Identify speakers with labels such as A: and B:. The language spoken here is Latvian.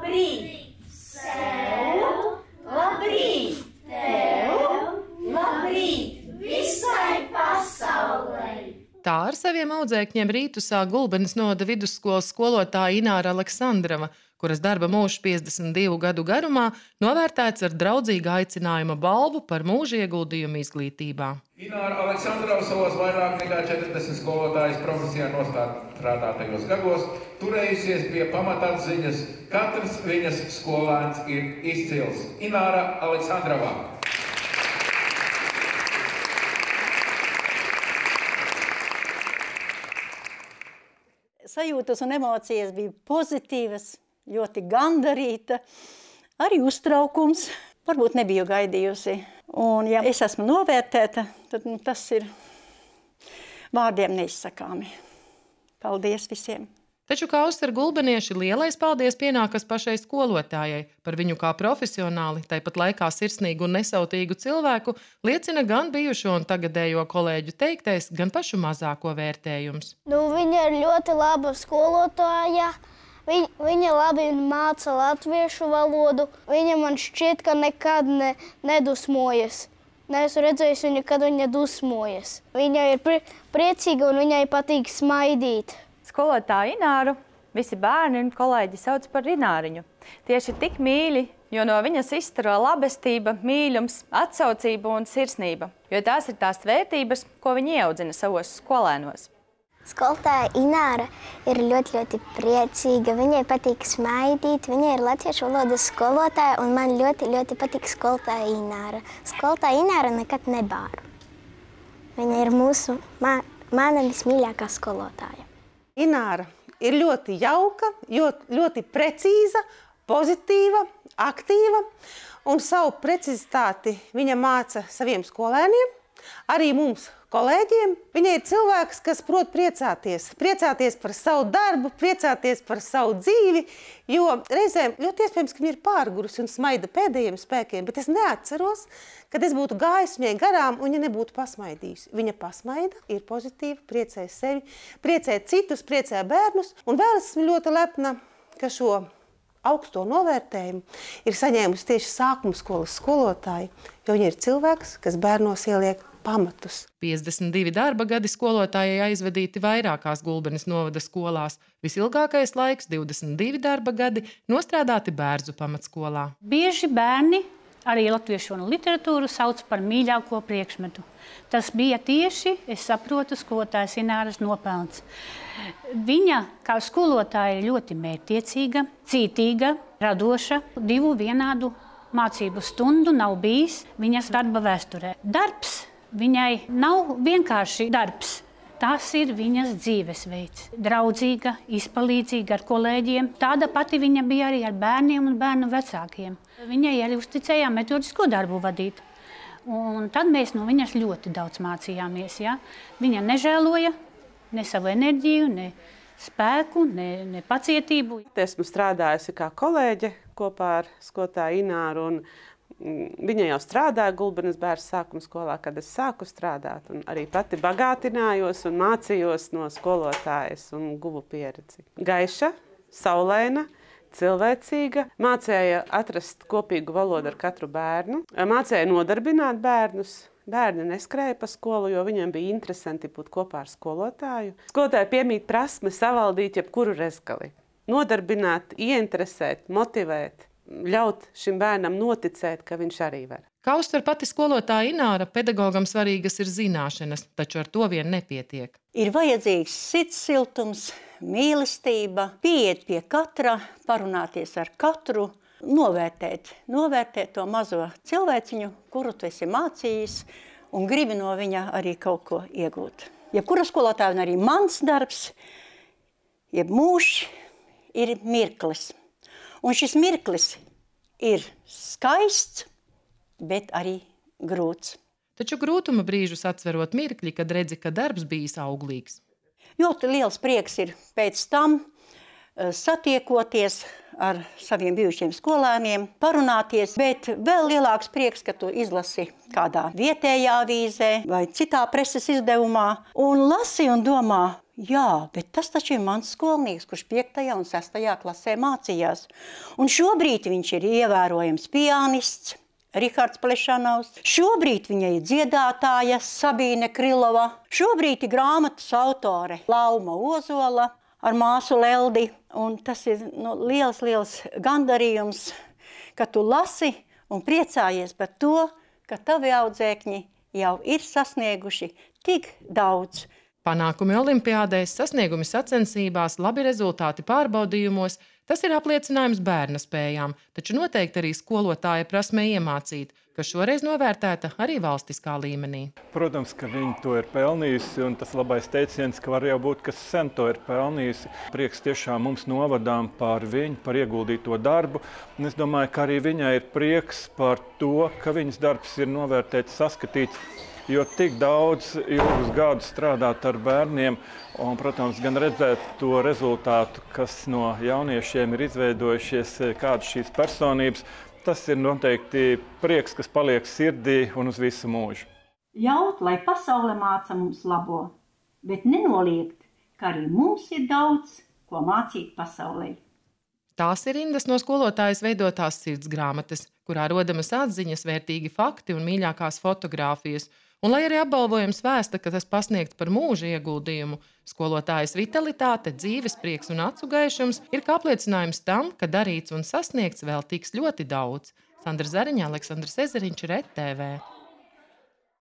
A: Labrīt! Sev! Labrīt! Tev! Labrīt! Visai pasaulei!
B: Tā ar saviem audzēkņiem rītu sāk Gulbenes novada vidusskolas skolotāja Ināra Aleksandrova, kuras darba mūžs 52 gadu garumā novērtēts ar draudzīga aicinājuma balvu par mūža ieguldījumu izglītībā.
C: Ināra Aleksandrova savos vairāk nekā 40 skolotājas profesijā nostrādātajos gados turējusies pie pamatatziņas. Katrs viņas skolēns ir izcils. Ināra Aleksandrova.
D: Sajūtas un emocijas bija pozitīvas, ļoti gandarīta, arī uztraukums. Varbūt nebiju gaidījusi. Un ja es esmu novērtēta, tad tas ir vārdiem neizsakāmi. Paldies visiem!
B: Taču kā uztver gulbenieši, lielais paldies pienākas pašai skolotājai. Par viņu kā profesionāli, tāpat laikā sirsnīgu un nesautīgu cilvēku liecina gan bijušo un tagadējo kolēģu teiktais, gan pašu mazāko vērtējums.
E: Viņa ir ļoti laba skolotāja. Viņa labi māca latviešu valodu. Viņa man šķiet, ka nekad nedusmojas. Neesmu redzējis viņu, kad viņa dusmojas. Viņa ir priecīga un viņai patīk smaidīt.
F: Skolotāju Ināru visi bērni un kolēģi sauc par Ināriņu. Tieši tik mīļi, jo no viņas izstaro labestība, mīļums, atsaucība un sirsnība, jo tās ir tās vērtības, ko viņa ieaudzina savos skolēnos.
E: Skolotāja Ināra ir ļoti priecīga, viņai patīk smaidīt, viņa ir latviešu valodas skolotāja un man ļoti patīk skolotāja Ināra. Skolotāja Ināra nekad nebāru. Viņa ir mana vismīļākā skolotāja.
G: Ināra ir ļoti jauka, ļoti precīza, pozitīva, aktīva un savu precizitāti viņa māca saviem skolēniem, arī mums, kolēģiem. Viņa ir cilvēks, kas prot priecāties. Priecāties par savu darbu, priecāties par savu dzīvi, jo reizēm ļoti iespējams, ka viņa ir pārgurusi un smaida pēdējiem spēkiem, bet es neatceros, kad es būtu gājis viņai garām un viņa nebūtu pasmaidījusi. Viņa pasmaida, ir pozitīva, priecē sevi, priecē citus, priecē bērnus, un vēl esmu ļoti lepna, ka šo augsto novērtējumu ir saņēmusi tieši sākuma skolas skolotāji, jo viņa ir cilvēks, kas bērnos ieliek pamatus.
B: 52 darba gadi skolotājai aizvadīti vairākās Gulbenes novada skolās. Visilgākais laiks, 22 darba gadi, nostrādāti Bērzu pamatskolā.
H: Bieži bērni arī latviešu un literatūru sauc par mīļāko priekšmetu. Tas bija tieši, es saprotu, skolotājas Ināras nopelns. Viņa kā skolotāja ir ļoti mērķtiecīga, cītīga, radoša, 2 vienādu mācību stundu nav bijis viņas darba vēsturē. Darbs viņai nav vienkārši darbs. Tas ir viņas dzīvesveids. Draudzīga, izpalīdzīga ar kolēģiem. Tāda pati viņa bija arī ar bērniem un bērnu vecākiem. Viņai arī uzticējām metodisko darbu vadīt. Un tad mēs no viņas ļoti daudz mācījāmies. Ja? Viņa nežēloja ne savu enerģiju, ne spēku, ne pacietību.
G: Esmu strādājusi kā kolēģe kopā ar skolotāju Ināru, un viņa jau strādāja Gulbenes bērnu sākuma skolā, kad es sāku strādāt. Un arī pati bagātinājos un mācījos no skolotājas un guvu pieredzi. Gaiša, saulaina, cilvēcīga, mācēja atrast kopīgu valodu ar katru bērnu, mācēja nodarbināt bērnus. Bērni neskrēja pa skolu, jo viņiem bija interesanti būt kopā ar skolotāju. Skolotāji piemīt prasme savaldīt jebkuru rezgali. Nodarbināt, ieinteresēt, motivēt, ļaut šim bērnam noticēt, ka viņš arī var.
B: Kā uztver pati skolotāja Ināra, pedagogam svarīgas ir zināšanas, taču ar to vien nepietiek.
D: Ir vajadzīgs sirds siltums, mīlestība, pieiet pie katra, parunāties ar katru, novērtēt to mazo cilvēciņu, kuru tu esi mācījis, un gribi no viņa arī kaut ko iegūt. Jebkura skolotāja un arī mans darbs, jeb mūžs, ir mirklis. Un šis mirklis ir skaists, bet arī grūts.
B: Taču grūtuma brīžus atverot mirkļi, kad redzi, ka darbs bijis auglīgs.
D: Ļoti liels prieks ir pēc tam satiekoties ar saviem bijušiem skolēniem, parunāties, bet vēl lielāks prieks, ka tu izlasi kādā vietējā avīzē vai citā preses izdevumā un lasi un domā, Jā, bet tas taču ir mans skolnieks, kurš 5. un 6. klasē mācījās. Un šobrīd viņš ir ievērojams pianists, Rihards Plešanovs. Šobrīd viņa ir dziedātāja Sabīne Krilova. Šobrīd ir grāmatas autore Lauma Ozola ar māsu Leldi. Un tas ir liels gandarījums, ka tu lasi un priecājies par to, ka tavi audzēkņi jau ir sasnieguši tik daudz.
B: Panākumi olimpiādēs, sasniegumi sacensībās, labi rezultāti pārbaudījumos – tas ir apliecinājums bērna spējām, taču noteikti arī skolotāja prasmē iemācīt, kas šoreiz novērtēta arī valstiskā līmenī.
I: Protams, ka viņi to ir pelnījusi, un tas labais teiciens, ka var jau būt, kas sen to ir pelnījusi. Prieks tiešām mums novadām par viņu, par ieguldīto darbu, un es domāju, ka arī viņai ir prieks par to, ka viņas darbs ir novērtēts, saskatīts, jo tik daudz ilgus gadus strādāt ar bērniem un, protams, gan redzēt to rezultātu, kas no jauniešiem ir izveidojušies, kādas šīs personības, tas ir noteikti prieks, kas paliek sirdī un uz visu mūžu.
J: Ļaut, lai pasaule māca mums labo, bet nenoliegt, ka arī mums ir daudz, ko mācīt pasaulē.
B: Tās ir Indas no skolotājas veidotās sirds grāmatas, kurā rodamas atziņas, vērtīgi fakti un mīļākās fotogrāfijas. Un, lai arī apbalvojums vēsta, ka tas pasniegts par mūža ieguldījumu, skolotājas vitalitāte, dzīves prieks un acu gaišums ir kā apliecinājums tam, ka darīts un sasniegts vēl tiks ļoti daudz. Sandra Zariņa, Aleksandrs Ezeriņš, RTV.